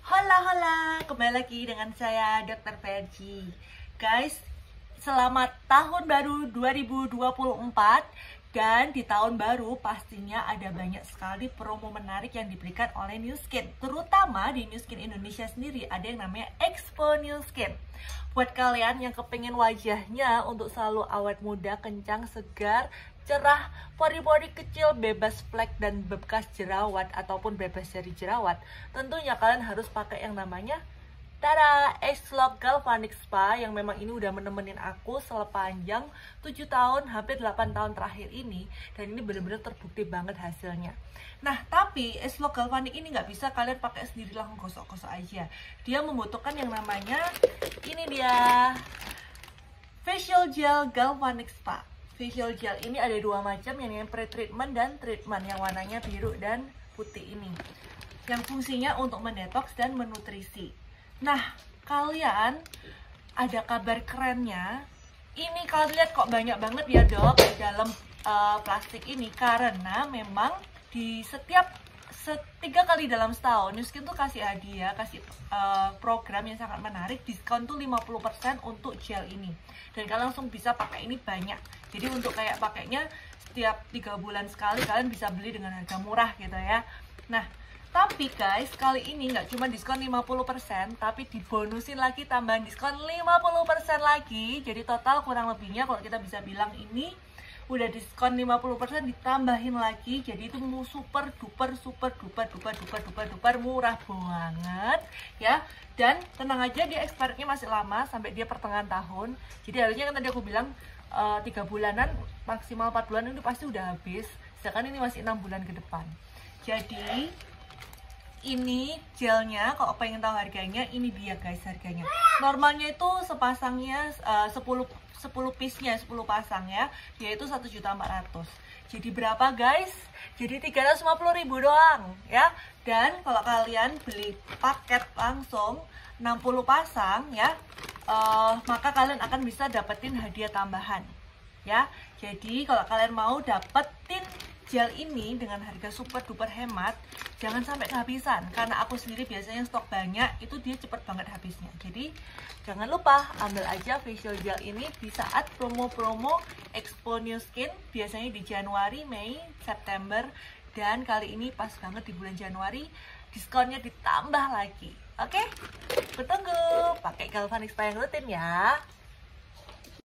Hola hola, kembali lagi dengan saya Dr. Verji. Guys, selamat tahun baru 2024. Dan di tahun baru pastinya ada banyak sekali promo menarik yang diberikan oleh Nu Skin. Terutama di Nu Skin Indonesia sendiri ada yang namanya Expo Nu Skin. Buat kalian yang kepengen wajahnya untuk selalu awet muda, kencang, segar, cerah, pori-pori kecil, bebas flek dan bekas jerawat ataupun bebas dari jerawat, tentunya kalian harus pakai yang namanya Tada, Agelok Galvanic Spa yang memang ini udah menemenin aku sepanjang 7 tahun, hampir 8 tahun terakhir ini. Dan ini bener-bener terbukti banget hasilnya. Nah, tapi Agelok Galvanic ini nggak bisa kalian pakai sendiri langsung gosok-gosok aja. Dia membutuhkan yang namanya, ini dia, Facial Gel Galvanic Spa. Facial Gel ini ada dua macam, yang pre-treatment dan treatment, yang warnanya biru dan putih ini. Yang fungsinya untuk mendetoks dan menutrisi. Nah, kalian ada kabar kerennya. Ini kalian lihat kok banyak banget ya dok di dalam plastik ini. Karena memang di setiap 3 kali dalam setahun Nu Skin tuh kasih hadiah, kasih program yang sangat menarik. Diskon tuh 50% untuk gel ini. Dan kalian langsung bisa pakai ini banyak. Jadi untuk kayak pakainya setiap 3 bulan sekali, kalian bisa beli dengan harga murah gitu ya. Nah, tapi guys, kali ini nggak cuma diskon 50%, tapi dibonusin lagi tambahan diskon 50% lagi. Jadi total kurang lebihnya kalau kita bisa bilang ini udah diskon 50% ditambahin lagi. Jadi itu super duper murah banget ya. Dan tenang aja, dia expirednya masih lama sampai dia pertengahan tahun. Jadi harusnya kan tadi aku bilang 3 bulanan, maksimal 4 bulan itu pasti udah habis. Sedangkan ini masih 6 bulan ke depan. Jadi ini gelnya, kalau pengen tahu harganya, ini dia guys harganya. Normalnya itu sepasangnya 10 piece-nya, 10 pasang ya, yaitu 1.400.000. Jadi berapa guys? Jadi 350.000 doang ya. Dan kalau kalian beli paket langsung 60 pasang ya, maka kalian akan bisa dapetin hadiah tambahan ya. Jadi kalau kalian mau dapetin gel ini dengan harga super duper hemat, jangan sampai kehabisan. Karena aku sendiri biasanya stok banyak, itu dia cepet banget habisnya. Jadi jangan lupa ambil aja facial gel ini di saat promo-promo Expo Nu Skin, biasanya di Januari, Mei, September. Dan kali ini pas banget di bulan Januari, diskonnya ditambah lagi. Oke? Kutunggu, pakai Galvanic Spa yang rutin ya.